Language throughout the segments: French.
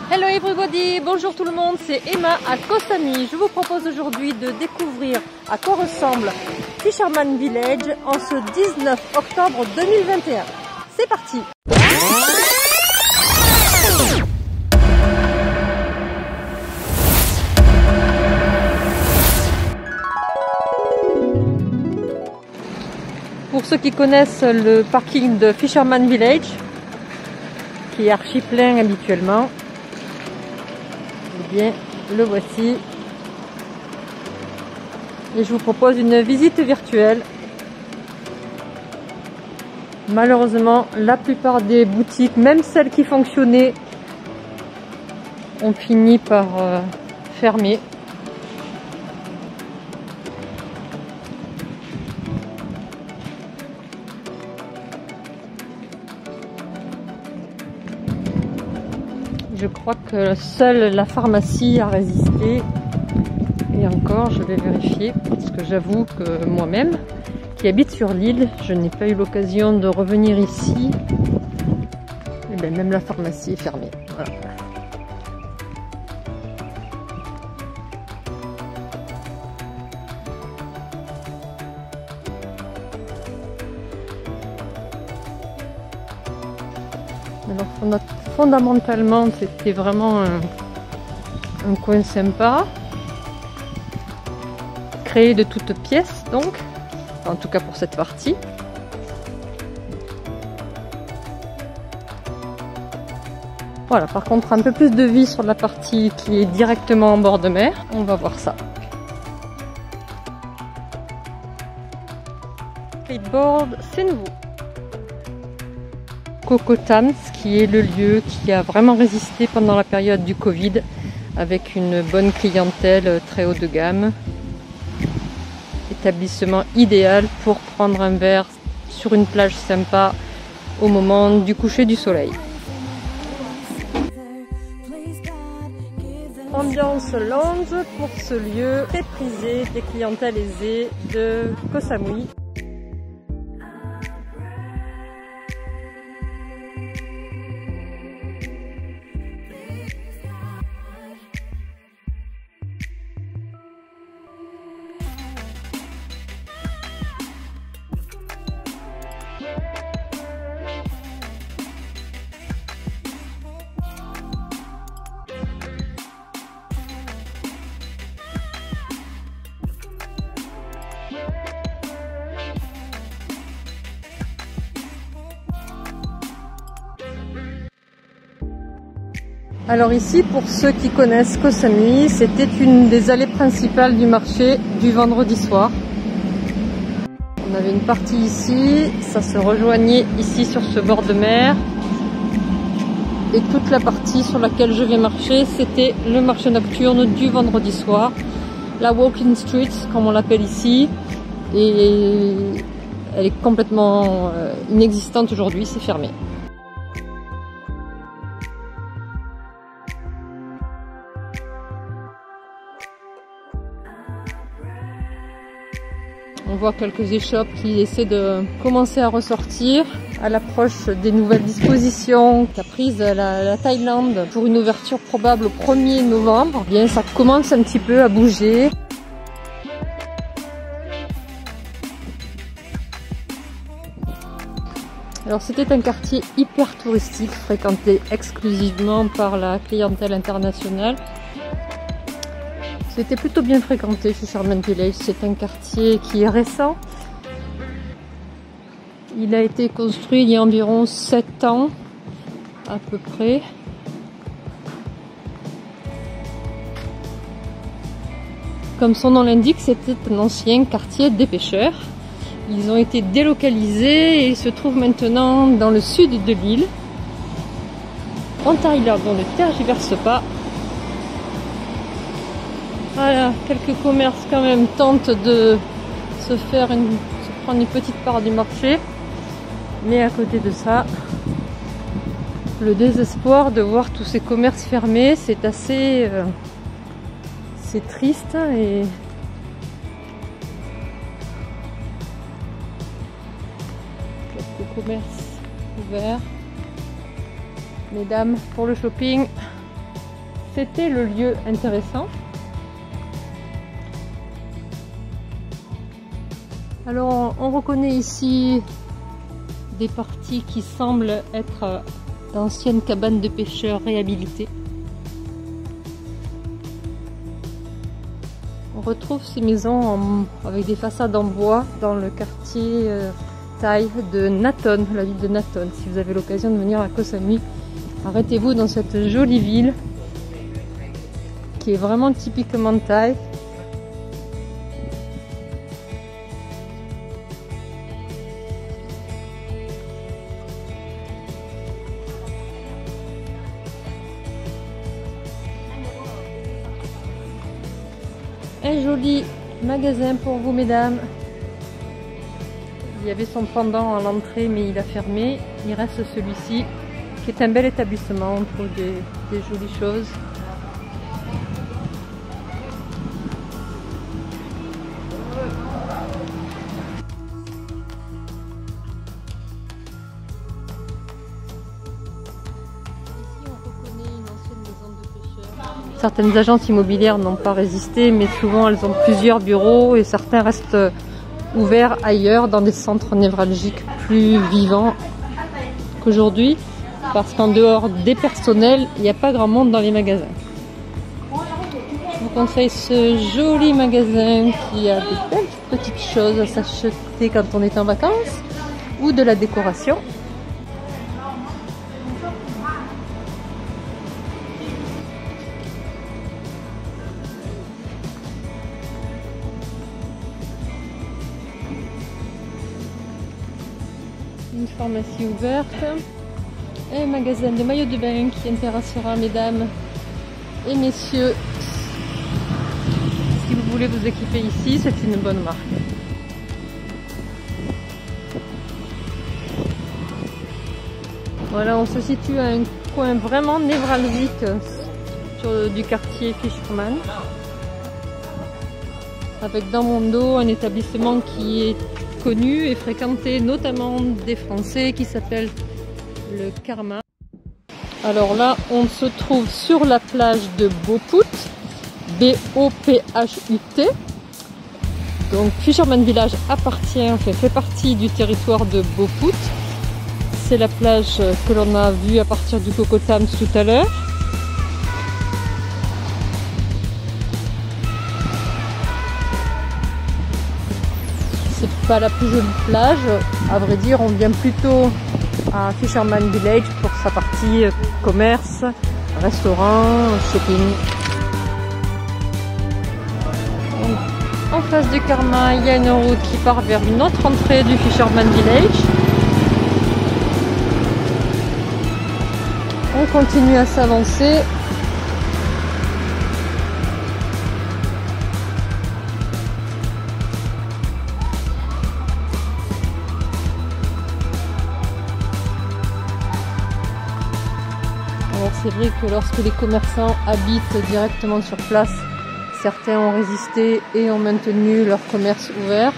Hello everybody, bonjour tout le monde, c'est Emma à Koh Samui. Je vous propose aujourd'hui de découvrir à quoi ressemble Fisherman Village en ce 19 octobre 2021. C'est parti! Pour ceux qui connaissent le parking de Fisherman Village, qui est archi plein habituellement, eh bien, le voici. Et je vous propose une visite virtuelle. Malheureusement, la plupart des boutiques, même celles qui fonctionnaient, ont fini par fermer. Je crois que seule la pharmacie a résisté. Et encore, je vais vérifier, parce que j'avoue que moi-même, qui habite sur l'île, je n'ai pas eu l'occasion de revenir ici. Et bien, même la pharmacie est fermée. Voilà. Alors, fondamentalement, c'était vraiment un coin sympa, créé de toutes pièces, donc, en tout cas pour cette partie. Voilà, par contre, un peu plus de vie sur la partie qui est directement en bord de mer. On va voir ça. Skateboard, c'est nouveau. Coco Tams, qui est le lieu qui a vraiment résisté pendant la période du Covid, avec une bonne clientèle très haut de gamme. Établissement idéal pour prendre un verre sur une plage sympa au moment du coucher du soleil. Ambiance lounge pour ce lieu très prisé des clientèles aisées de Koh Samui. Alors ici, pour ceux qui connaissent Koh Samui, c'était une des allées principales du marché du vendredi soir. On avait une partie ici, ça se rejoignait ici sur ce bord de mer. Et toute la partie sur laquelle je vais marcher, c'était le marché nocturne du vendredi soir. La Walking Street, comme on l'appelle ici. Et elle est complètement inexistante aujourd'hui, c'est fermé. On voit quelques échoppes qui essaient de commencer à ressortir à l'approche des nouvelles dispositions qu'a prises la Thaïlande pour une ouverture probable au 1er novembre. Eh bien, ça commence un petit peu à bouger. Alors c'était un quartier hyper touristique, fréquenté exclusivement par la clientèle internationale. C'était plutôt bien fréquenté chez Fisherman Village. C'est un quartier qui est récent. Il a été construit il y a environ 7 ans, à peu près. Comme son nom l'indique, c'était un ancien quartier des pêcheurs. Ils ont été délocalisés et se trouvent maintenant dans le sud de l'île. En Thaïlande, on ne tergiverse pas. Voilà, quelques commerces quand même tentent de se prendre une petite part du marché. Mais à côté de ça, le désespoir de voir tous ces commerces fermés, c'est assez... c'est triste et... quelques commerces ouverts. Mesdames, pour le shopping, c'était le lieu intéressant. Alors on reconnaît ici des parties qui semblent être d'anciennes cabanes de pêcheurs réhabilitées. On retrouve ces maisons avec des façades en bois dans le quartier Thaï de Naton, la ville de Naton. Si vous avez l'occasion de venir à Koh Samui, arrêtez-vous dans cette jolie ville qui est vraiment typiquement thaï. Un joli magasin pour vous, mesdames. Il y avait son pendant à l'entrée, mais il a fermé. Il reste celui-ci, qui est un bel établissement. On trouve des jolies choses. Certaines agences immobilières n'ont pas résisté, mais souvent elles ont plusieurs bureaux et certains restent ouverts ailleurs dans des centres névralgiques plus vivants qu'aujourd'hui, parce qu'en dehors des personnels, il n'y a pas grand monde dans les magasins. Je vous conseille ce joli magasin qui a de belles petites choses à s'acheter quand on est en vacances ou de la décoration. Une pharmacie ouverte, un magasin de maillots de bain qui intéressera mesdames et messieurs. Si vous voulez vous équiper ici, c'est une bonne marque. Voilà, on se situe à un coin vraiment névralgique du quartier Fisherman, avec dans mon dos un établissement qui est connu et fréquenté notamment des Français, qui s'appelle le Karma. Alors là, on se trouve sur la plage de Boput, B-O-P-H-U-T. Donc Fisherman Village fait partie du territoire de Boput. C'est la plage que l'on a vue à partir du Kokotams tout à l'heure. C'est pas la plus jolie plage, à vrai dire. On vient plutôt à Fisherman Village pour sa partie commerce, restaurant, shopping. Donc, en face du Karma, il y a une route qui part vers une autre entrée du Fisherman Village. On continue à s'avancer. Alors c'est vrai que lorsque les commerçants habitent directement sur place, certains ont résisté et ont maintenu leur commerce ouvert.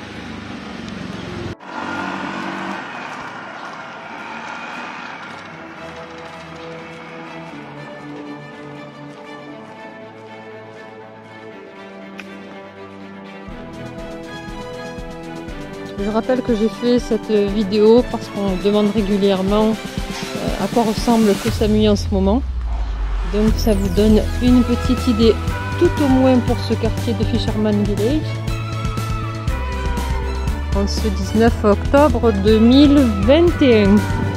Je rappelle que j'ai fait cette vidéo parce qu'on demande régulièrement à quoi ressemble Koh Samui en ce moment. Donc ça vous donne une petite idée, tout au moins pour ce quartier de Fisherman Village. En ce 19 octobre 2021.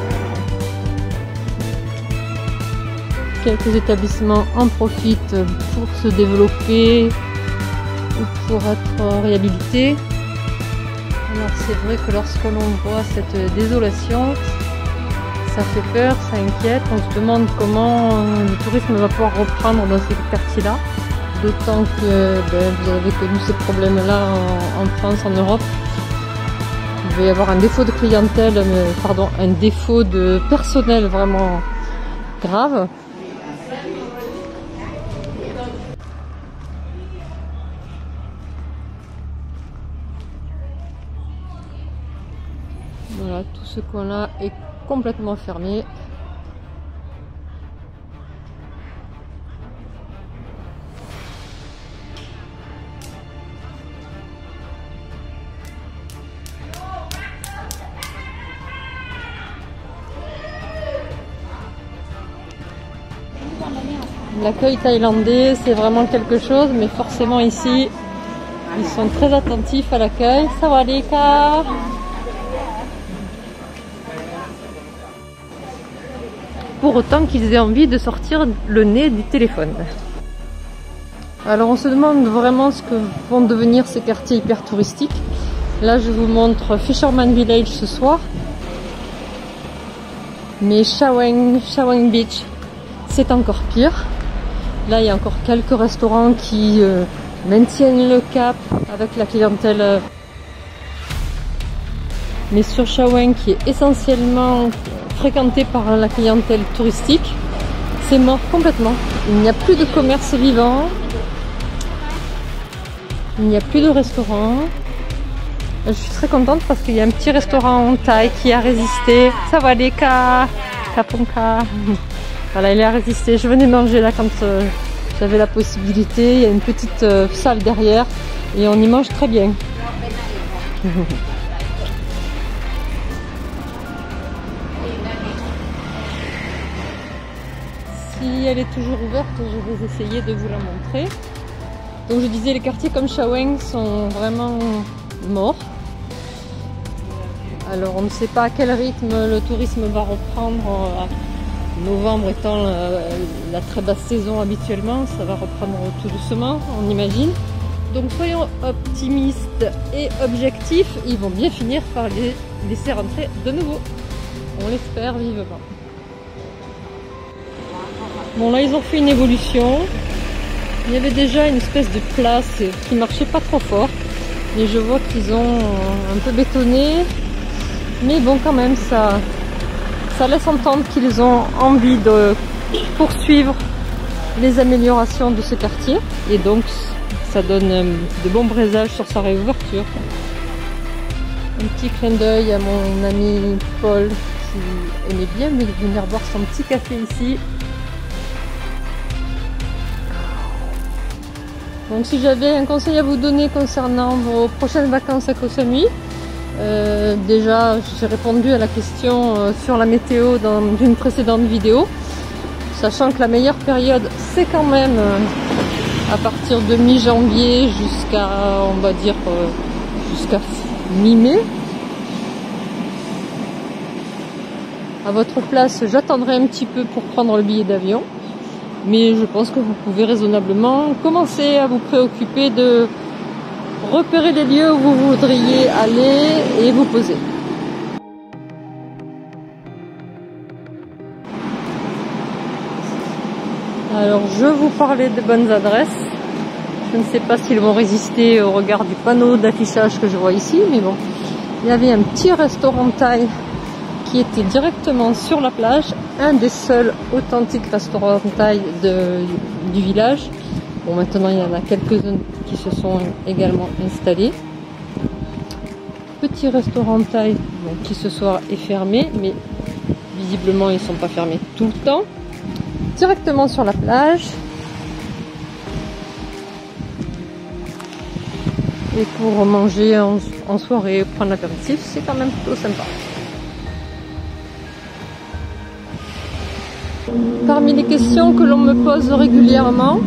Quelques établissements en profitent pour se développer ou pour être réhabilités. Alors c'est vrai que lorsque l'on voit cette désolation, ça fait peur, ça inquiète. On se demande comment le tourisme va pouvoir reprendre dans ces quartiers-là. D'autant que vous avez connu ces problèmes-là en France, en Europe. Il va y avoir un défaut de clientèle, un défaut de personnel vraiment grave. Voilà, tout ce coin-là est complètement fermé. L'accueil thaïlandais, c'est vraiment quelque chose, mais forcément ici, ils sont très attentifs à l'accueil. Sawadika. Pour autant qu'ils aient envie de sortir le nez du téléphone. Alors on se demande vraiment ce que vont devenir ces quartiers hyper touristiques. Là je vous montre Fisherman Village ce soir. Mais Shawang Beach, c'est encore pire. Là il y a encore quelques restaurants qui maintiennent le cap avec la clientèle. Mais sur Shawang, qui est essentiellement fréquenté par la clientèle touristique, c'est mort complètement. Il n'y a plus de commerce vivant, il n'y a plus de restaurant. Je suis très contente parce qu'il y a un petit restaurant en Thaï qui a résisté. Sawadika, Kapunka. Voilà, il a résisté. Je venais manger là quand j'avais la possibilité. Il y a une petite salle derrière et on y mange très bien. Si elle est toujours ouverte, je vais essayer de vous la montrer. Donc je disais, les quartiers comme Shawang sont vraiment morts. Alors on ne sait pas à quel rythme le tourisme va reprendre. Novembre étant la très basse saison habituellement, ça va reprendre tout doucement, on imagine. Donc soyons optimistes et objectifs, ils vont bien finir par les laisser rentrer de nouveau. On l'espère vivement. Bon là ils ont fait une évolution. Il y avait déjà une espèce de place qui marchait pas trop fort. Et je vois qu'ils ont un peu bétonné. Mais bon quand même ça laisse entendre qu'ils ont envie de poursuivre les améliorations de ce quartier. Et donc ça donne de bons présages sur sa réouverture. Un petit clin d'œil à mon ami Paul qui aimait bien venir boire son petit café ici. Donc si j'avais un conseil à vous donner concernant vos prochaines vacances à Koh Samui, déjà j'ai répondu à la question sur la météo dans une précédente vidéo, sachant que la meilleure période c'est quand même à partir de mi-janvier jusqu'à, on va dire, jusqu'à mi-mai. À votre place, j'attendrai un petit peu pour prendre le billet d'avion. Mais je pense que vous pouvez raisonnablement commencer à vous préoccuper de repérer les lieux où vous voudriez aller et vous poser. Alors je vous parlais de bonnes adresses. Je ne sais pas s'ils vont résister au regard du panneau d'affichage que je vois ici, mais bon. Il y avait un petit restaurant thaï qui était directement sur la plage, un des seuls authentiques restaurants thaï du village. Bon, maintenant il y en a quelques-uns qui se sont également installés. Petit restaurant thaï donc, qui ce soir est fermé, mais visiblement ils ne sont pas fermés tout le temps. Directement sur la plage. Et pour manger en soirée, prendre l'apéritif, c'est quand même plutôt sympa. Parmi les questions que l'on me pose régulièrement,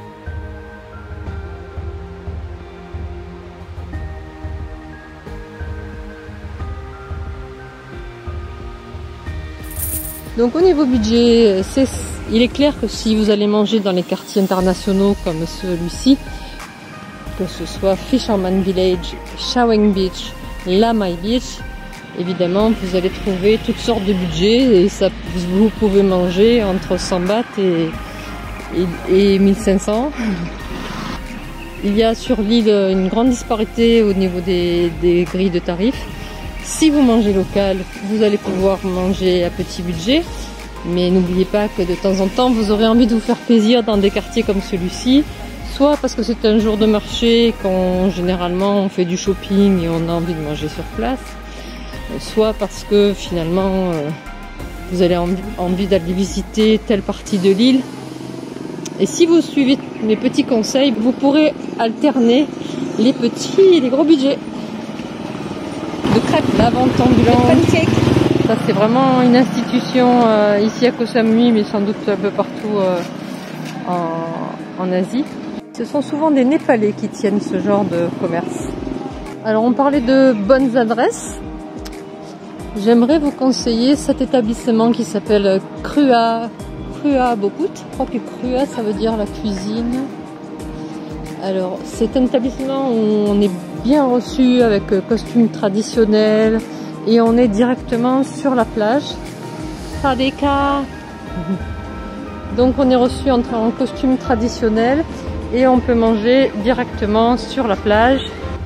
donc au niveau budget, il est clair que si vous allez manger dans les quartiers internationaux comme celui-ci, que ce soit Fisherman Village, Shawang Beach, Lamai Beach, évidemment vous allez trouver toutes sortes de budgets et ça, vous pouvez manger entre 100 bahts et 1500. Il y a sur l'île une grande disparité au niveau des grilles de tarifs. Si vous mangez local, vous allez pouvoir manger à petit budget, mais n'oubliez pas que de temps en temps vous aurez envie de vous faire plaisir dans des quartiers comme celui-ci, soit parce que c'est un jour de marché quand généralement on fait du shopping et on a envie de manger sur place, soit parce que finalement vous avez envie d'aller visiter telle partie de l'île. Et si vous suivez mes petits conseils, vous pourrez alterner les petits et les gros budgets. De crêpes, la vente ambulante, ça c'est vraiment une institution ici à Koh Samui, mais sans doute un peu partout en Asie. Ce sont souvent des Népalais qui tiennent ce genre de commerce. Alors on parlait de bonnes adresses. J'aimerais vous conseiller cet établissement qui s'appelle Krua Boput. Je crois que Krua ça veut dire la cuisine. Alors c'est un établissement où on est bien reçu avec costume traditionnel et on est directement sur la plage. Sadeka. Donc on est reçu en costume traditionnel et on peut manger directement sur la plage.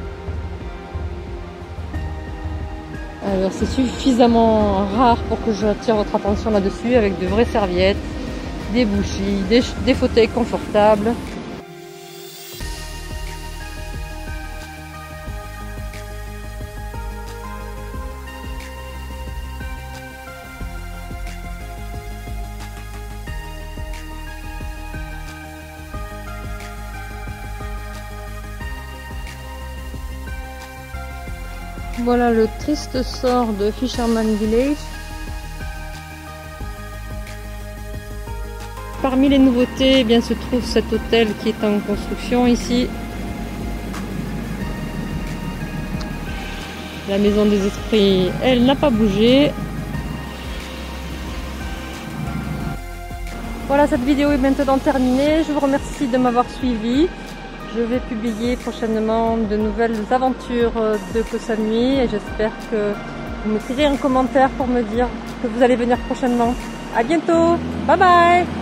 Alors c'est suffisamment rare pour que j'attire votre attention là-dessus, avec de vraies serviettes, des bougies, des fauteuils confortables. Voilà le triste sort de Fisherman Village. Parmi les nouveautés, eh bien, se trouve cet hôtel qui est en construction ici. La maison des esprits, elle n'a pas bougé. Voilà, cette vidéo est maintenant terminée. Je vous remercie de m'avoir suivi. Je vais publier prochainement de nouvelles aventures de Koh Samui et j'espère que vous m'écrirez un commentaire pour me dire que vous allez venir prochainement. À bientôt, bye bye.